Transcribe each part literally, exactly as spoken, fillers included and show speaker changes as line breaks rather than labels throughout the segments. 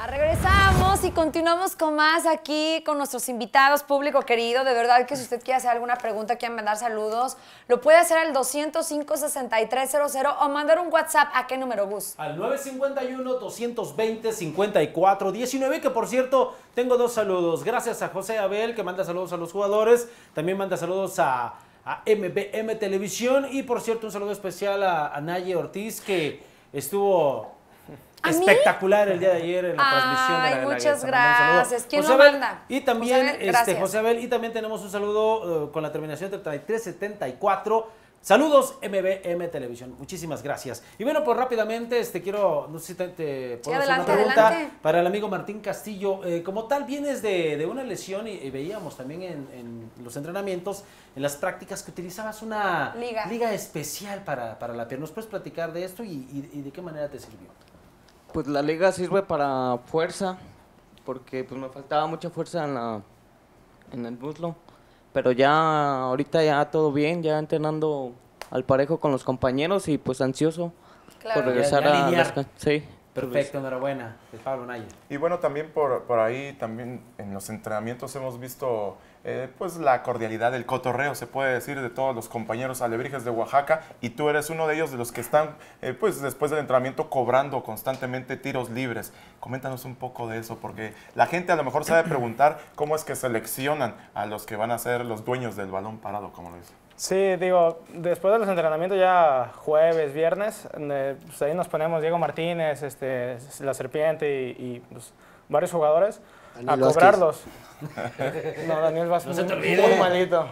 Regresamos y continuamos con más aquí con nuestros invitados, público querido. De verdad que si usted quiere hacer alguna pregunta, quiere mandar saludos, lo puede hacer al dos cero cinco, sesenta y tres cero cero o mandar un WhatsApp. ¿A qué número, Gus?
Al nueve cinco uno, dos veinte, cincuenta y cuatro diecinueve, que por cierto, tengo dos saludos. Gracias a José Abel, que manda saludos a los jugadores. También manda saludos a, a M B M Televisión. Y por cierto, un saludo especial a, a Naye Ortiz, que estuvo espectacular el día de ayer en la
Ay,
transmisión de la
muchas
Guelaguetza.
gracias. ¿Quién
José
lo
Abel,
manda?
Y también,
José Abel,
este, José Abel, y también tenemos un saludo uh, con la terminación treinta y tres setenta y cuatro. Saludos M B M Televisión, muchísimas gracias. Y bueno, pues rápidamente este quiero, no sé si te, te puedo
sí,
hacer
adelante,
una pregunta
adelante.
para el amigo Martín Castillo. Eh, como tal, vienes de, de una lesión y, y veíamos también en, en los entrenamientos, en las prácticas, que utilizabas una
liga,
liga especial para, para la pierna. ¿Nos puedes platicar de esto y, y, y de qué manera te sirvió?
Pues la liga sirve para fuerza, porque pues me faltaba mucha fuerza en, la, en el muslo. Pero ya ahorita ya todo bien, ya entrenando al parejo con los compañeros y pues ansioso
claro.
por regresar
ya, ya
a las can- sí.
Perfecto, enhorabuena, de Pablo Naye.
Y bueno, también por, por ahí, también en los entrenamientos hemos visto eh, pues la cordialidad, el cotorreo, se puede decir, de todos los compañeros alebrijes de Oaxaca, y tú eres uno de ellos, de los que están, eh, pues después del entrenamiento, cobrando constantemente tiros libres. Coméntanos un poco de eso, porque la gente a lo mejor sabe preguntar cómo es que seleccionan a los que van a ser los dueños del balón parado, como lo dice.
Sí, digo, después de los entrenamientos ya jueves, viernes, eh, pues ahí nos ponemos Diego Martínez, este, La Serpiente y, y pues, varios jugadores Daniel a cobrarlos. No, Daniel Vázquez,
no se te
muy,
olvide.
muy malito.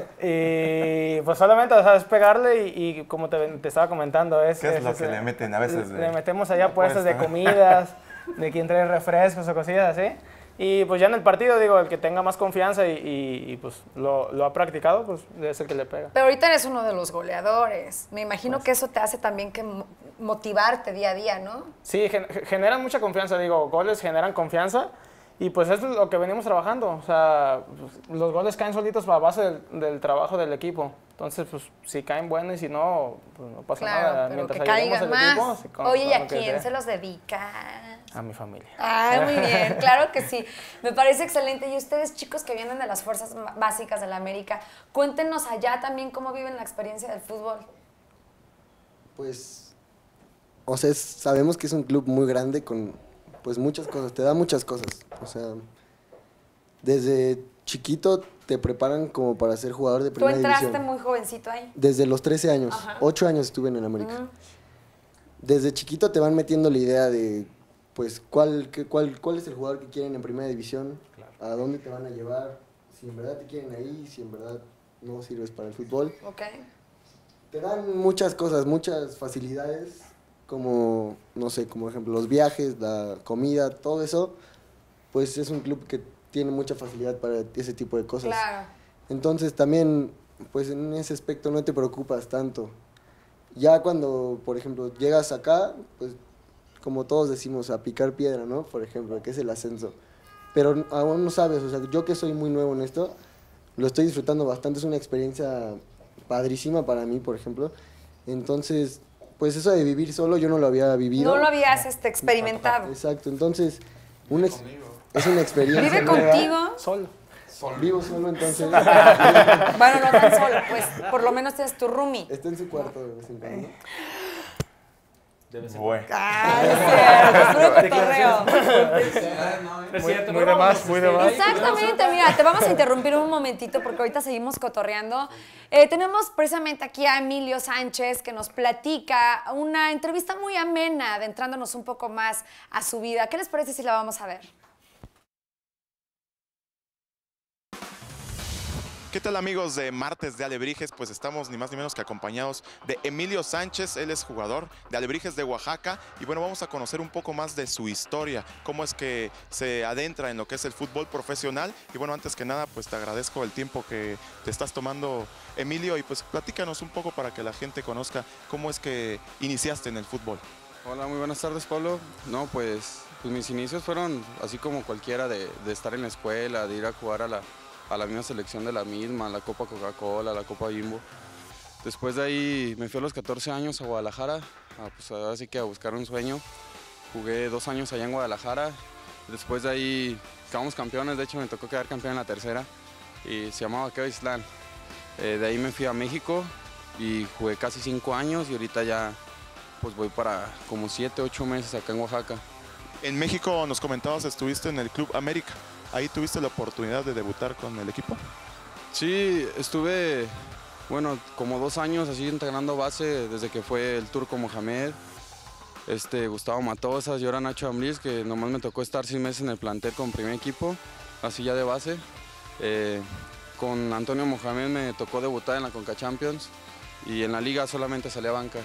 Y pues solamente, o sea, es pegarle y, y como te, te estaba comentando, es...
¿Qué es,
es
lo
es,
que le meten a veces? De,
le metemos allá puestas de comidas, de quien trae refrescos o cosillas así. Y pues ya en el partido, digo, el que tenga más confianza y, y, y pues lo, lo ha practicado, pues es el que le pega.
Pero ahorita eres uno de los goleadores. Me imagino
Pues.
que eso te hace también que motivarte día a día, ¿no?
Sí, gen generan mucha confianza, digo, goles generan confianza y pues eso es lo que venimos trabajando. O sea, pues, los goles caen solitos a base del, del trabajo del equipo. Entonces, pues si caen buenos y si no, pues no pasa
claro,
nada.
pero
Mientras
que caigan más.
Equipo, sí, con,
Oye,
con
¿y a
lo que
quién
sea.
se los dedicas?
A mi familia.
Ay, muy bien, claro que sí. Me parece excelente. Y ustedes, chicos que vienen de las fuerzas básicas de la América, cuéntenos allá también cómo viven la experiencia del fútbol.
Pues, o sea, es, sabemos que es un club muy grande con, pues, muchas cosas, te da muchas cosas. O sea, desde chiquito te preparan como para ser jugador de
Tú
primera
entraste
división.
muy jovencito ahí.
Desde los trece años,
Ajá.
ocho años estuve en el América.
Uh-huh.
Desde chiquito te van metiendo la idea de, pues, cuál, qué, cuál, cuál es el jugador que quieren en primera división, claro. A dónde te van a llevar, si en verdad te quieren ahí, si en verdad no sirves para el fútbol.
Ok.
Te dan muchas cosas, muchas facilidades, como, no sé, como ejemplo los viajes, la comida, todo eso, pues es un club que tiene mucha facilidad para ese tipo de cosas.
Claro.
Entonces también, pues en ese aspecto no te preocupas tanto. Ya cuando, por ejemplo, llegas acá, pues como todos decimos, a picar piedra, ¿no? Por ejemplo, que es el ascenso. Pero aún no sabes, o sea, yo que soy muy nuevo en esto, lo estoy disfrutando bastante, es una experiencia padrísima para mí, por ejemplo. Entonces, pues eso de vivir solo yo no lo había vivido.
No lo habías este, experimentado.
Exacto, entonces una ex es una experiencia
¿Vive
nueva.
contigo?
Solo.
Solo. Vivo solo, entonces.
Bueno, no tan solo, pues por lo menos tienes tu roomie.
Está en su cuarto de vez en cuando.
Debe ser.
Bueno.
Ah, es cierto, es puro cotorreo.
Es
Muy,
cierto,
muy
pero
de más,
vamos,
muy de
este,
más.
Exactamente, mira, te vamos a interrumpir un momentito porque ahorita seguimos cotorreando. Eh, tenemos precisamente aquí a Emilio Sánchez que nos platica una entrevista muy amena, adentrándonos un poco más a su vida. ¿Qué les parece si la vamos a ver?
¿Qué tal, amigos de Martes de Alebrijes? Pues estamos ni más ni menos que acompañados de Emilio Sánchez. Él es jugador de Alebrijes de Oaxaca y bueno, vamos a conocer un poco más de su historia, cómo es que se adentra en lo que es el fútbol profesional. Y bueno, antes que nada, pues te agradezco el tiempo que te estás tomando, Emilio, y pues platícanos un poco para que la gente conozca cómo es que iniciaste en el fútbol.
Hola, muy buenas tardes, Pablo. No, pues, pues mis inicios fueron así como cualquiera, de, de estar en la escuela, de ir a jugar a la a la misma selección de la misma, la Copa Coca-Cola, la Copa Bimbo. Después de ahí me fui a los catorce años a Guadalajara, a, pues ahora sí que a buscar un sueño. Jugué dos años allá en Guadalajara Después de ahí quedamos campeones, de hecho me tocó quedar campeón en la tercera y se llamaba Keo Islán. Eh, de ahí me fui a México y jugué casi cinco años y ahorita ya pues voy para como siete, ocho meses acá en Oaxaca.
En México nos comentabas, estuviste en el Club América. ¿Ahí tuviste la oportunidad de debutar con el equipo?
Sí, estuve, bueno, como dos años así entrenando base desde que fue el Turco Mohamed, este, Gustavo Matosas y ahora Nacho Ambriz, que nomás me tocó estar seis meses en el plantel con primer equipo, así ya de base. Eh, con Antonio Mohamed me tocó debutar en la Conca Champions y en la liga solamente salí a banca.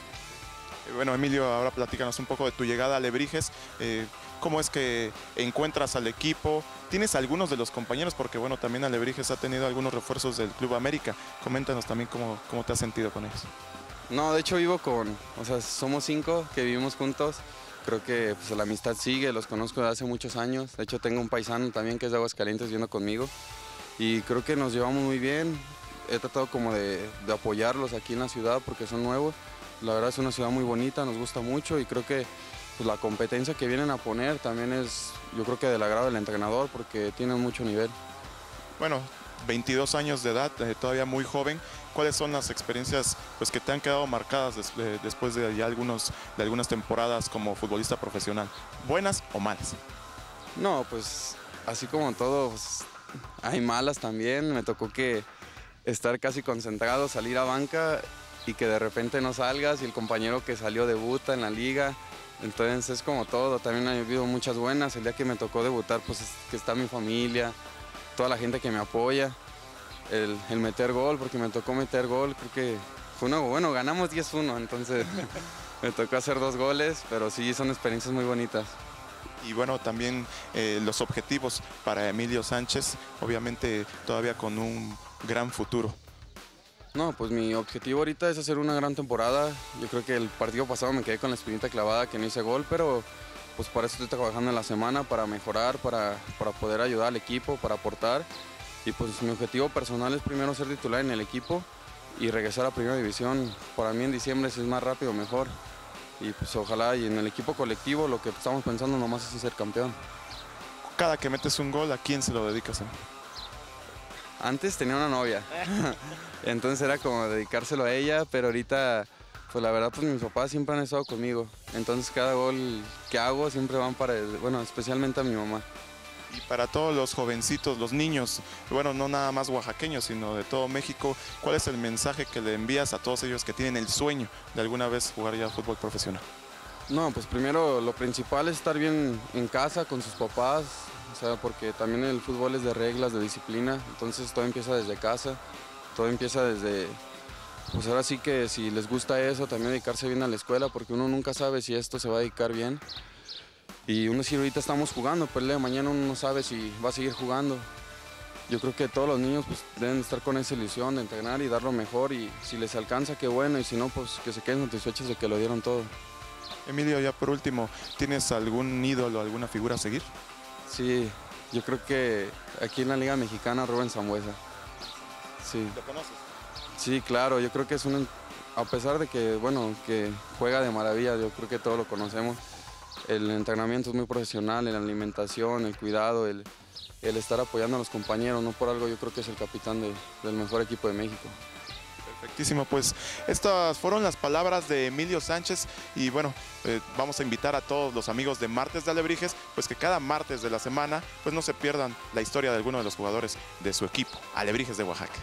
Bueno, Emilio, ahora platícanos un poco de tu llegada a Alebrijes. Eh, ¿Cómo es que encuentras al equipo? ¿Tienes algunos de los compañeros? Porque bueno, también Alebrijes ha tenido algunos refuerzos del Club América. Coméntanos también cómo, cómo te has sentido con ellos.
No, de hecho vivo con, o sea, somos cinco que vivimos juntos. Creo que pues, la amistad sigue, los conozco desde hace muchos años. De hecho tengo un paisano también que es de Aguascalientes viviendo conmigo. Y creo que nos llevamos muy bien. He tratado como de, de apoyarlos aquí en la ciudad porque son nuevos. La verdad es una ciudad muy bonita, nos gusta mucho y creo que pues, la competencia que vienen a poner también es, yo creo que del agrado del entrenador porque tienen mucho nivel.
Bueno, veintidós años de edad, eh, todavía muy joven. ¿Cuáles son las experiencias pues, que te han quedado marcadas des de, después de ya algunos, de algunas temporadas como futbolista profesional? ¿Buenas o malas?
No, pues así como todo, pues, hay malas también. Me tocó que estar casi concentrado, salir a banca y que de repente no salgas y el compañero que salió debuta en la liga. Entonces es como todo, también ha habido muchas buenas. El día que me tocó debutar, pues es que está mi familia, toda la gente que me apoya. El, el meter gol, porque me tocó meter gol, creo que fue uno, bueno, ganamos diez uno, entonces me tocó hacer dos goles, pero sí son experiencias muy bonitas.
Y bueno, también eh, los objetivos para Emilio Sánchez, obviamente todavía con un gran futuro.
No, pues mi objetivo ahorita es hacer una gran temporada. Yo creo que el partido pasado me quedé con la espinita clavada que no hice gol, pero pues para eso estoy trabajando en la semana, para mejorar, para, para poder ayudar al equipo, para aportar. Y pues mi objetivo personal es primero ser titular en el equipo y regresar a Primera División. Para mí en diciembre si es más rápido mejor. Y pues ojalá y en el equipo colectivo lo que estamos pensando nomás es ser campeón.
Cada que metes un gol, ¿a quién se lo dedicas? ¿Eh?
Antes tenía una novia, entonces era como dedicárselo a ella, pero ahorita, pues la verdad, pues mis papás siempre han estado conmigo. Entonces cada gol que hago siempre van para, el, bueno, especialmente a mi mamá.
Y para todos los jovencitos, los niños, bueno, no nada más oaxaqueños, sino de todo México, ¿cuál es el mensaje que le envías a todos ellos que tienen el sueño de alguna vez jugar ya fútbol profesional?
No, pues primero lo principal es estar bien en casa con sus papás, o sea, porque también el fútbol es de reglas, de disciplina, entonces todo empieza desde casa, todo empieza desde, pues ahora sí que si les gusta eso, también dedicarse bien a la escuela, porque uno nunca sabe si esto se va a dedicar bien. Y uno si ahorita estamos jugando, pues de mañana uno no sabe si va a seguir jugando. Yo creo que todos los niños pues, deben estar con esa ilusión de entrenar y dar lo mejor, y si les alcanza, qué bueno, y si no, pues que se queden satisfechos de que lo dieron todo.
Emilio, ya por último, ¿tienes algún ídolo, alguna figura a seguir?
Sí, yo creo que aquí en la Liga Mexicana, Rubén Sambueza. Sí.
¿Lo conoces?
Sí, claro, yo creo que es un, a pesar de que, bueno, que juega de maravilla, yo creo que todos lo conocemos. El entrenamiento es muy profesional, la alimentación, el cuidado, el, el estar apoyando a los compañeros, no por algo yo creo que es el capitán de, del mejor equipo de México.
Perfectísimo, pues estas fueron las palabras de Emilio Sánchez y bueno, eh, vamos a invitar a todos los amigos de Martes de Alebrijes, pues que cada martes de la semana pues no se pierdan la historia de alguno de los jugadores de su equipo, Alebrijes de Oaxaca.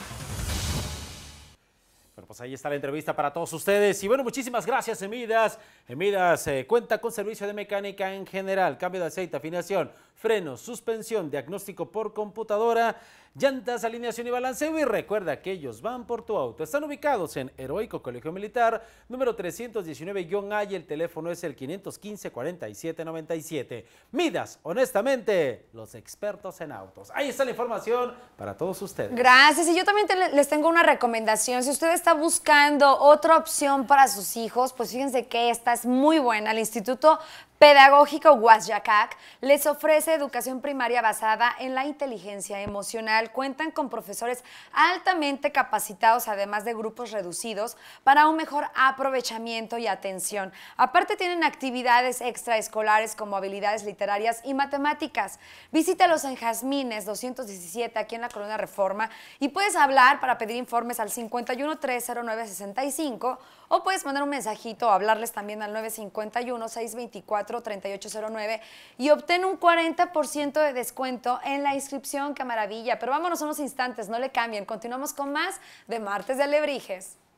Bueno, pues ahí está la entrevista para todos ustedes. Y bueno, muchísimas gracias, Emidas. Emidas eh, cuenta con servicio de mecánica en general, cambio de aceite, afinación, frenos, suspensión, diagnóstico por computadora, llantas, alineación y balanceo. Y recuerda que ellos van por tu auto. Están ubicados en Heroico Colegio Militar, número trescientos diecinueve A, y el teléfono es el quinientos quince, cuarenta y siete noventa y siete. Midas, honestamente, los expertos en autos. Ahí está la información para todos ustedes.
Gracias. Y yo también te, les tengo una recomendación. Si usted está buscando otra opción para sus hijos, pues fíjense que esta es muy buena. El Instituto Pedagógico Huasyacac les ofrece educación primaria basada en la inteligencia emocional. Cuentan con profesores altamente capacitados, además de grupos reducidos, para un mejor aprovechamiento y atención. Aparte tienen actividades extraescolares como habilidades literarias y matemáticas. Visítalos en Jazmines doscientos diecisiete, aquí en la Colonia Reforma, y puedes hablar para pedir informes al cincuenta y uno, tres cero nueve, sesenta y cinco, o puedes mandar un mensajito o hablarles también al nueve cincuenta y uno, seiscientos veinticuatro, treinta y ocho cero nueve y obtén un cuarenta por ciento de descuento en la inscripción. ¡Qué maravilla! Pero vámonos unos instantes, no le cambien. Continuamos con más de Martes de Alebrijes.